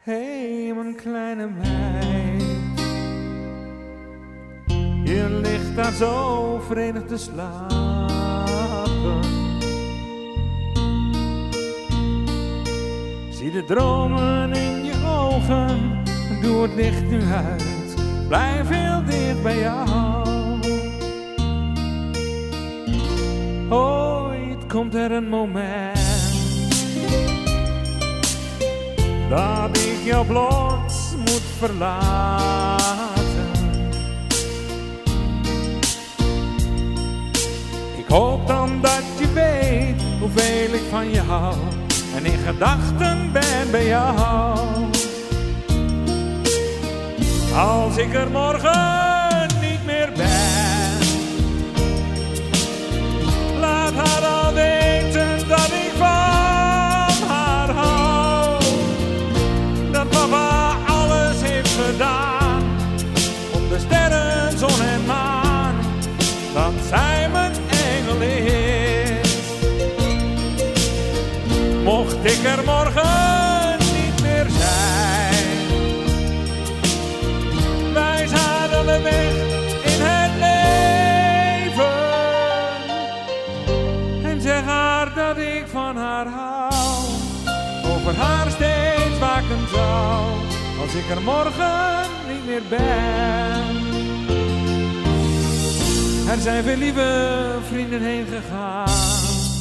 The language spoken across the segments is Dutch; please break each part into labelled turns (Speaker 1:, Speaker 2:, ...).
Speaker 1: Hé, mijn kleine meid, je ligt daar zo vredig te slapen. Zie de dromen in je ogen, doe het licht nu uit, blijf heel dicht bij jou. Ooit komt er een moment dat ik jou plots moet verlaten. Ik hoop dan dat je weet hoeveel ik van je hou en in gedachten ben bij jou. Als ik er morgen niet meer ben, laat haar dan weten dat ik van haar hou. Dat papa alles heeft gedaan om de sterren, zon en maan, dat zij mijn engel is. Mocht ik er morgen niet meer zijn, wijs haar dan de weg in het leven en zeg haar dat ik van haar hou, over haar steeds waken zou, als ik er morgen niet meer ben. Er zijn veel lieve vrienden heen gegaan,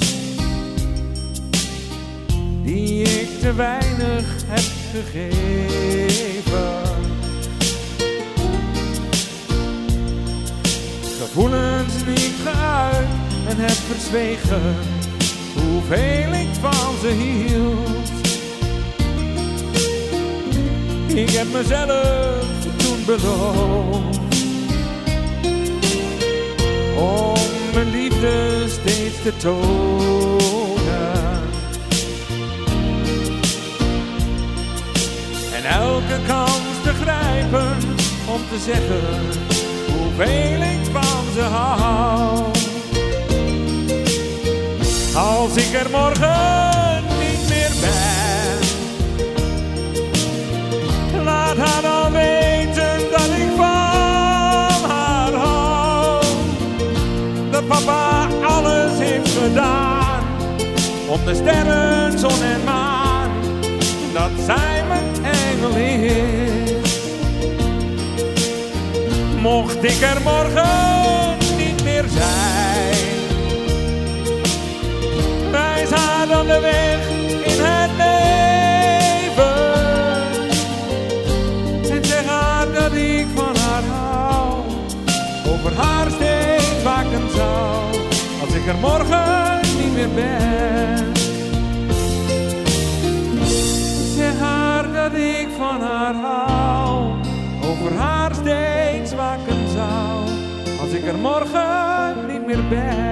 Speaker 1: die ik te weinig heb gegeven. Gevoelens niet geuit en heb verzwegen hoeveel ik van ze hield. Ik heb mezelf toen beloofd om mijn liefde steeds te tonen en elke kans te grijpen om te zeggen hoeveel ik van ze hou. Als ik er morgen niet meer ben, laat haar dan weten dat ik van haar hou. Dat papa alles heeft gedaan om de sterren, zon en maan, dat zij mijn engel is. Mocht ik er morgen niet meer zijn, wijs haar dan de weg in het leven en zeg haar dat ik van haar hou, over haar steeds waken zou, als ik er morgen niet meer ben. Zeg haar dat ik van haar hou, over haar steeds waken zou, als ik er morgen niet meer ben.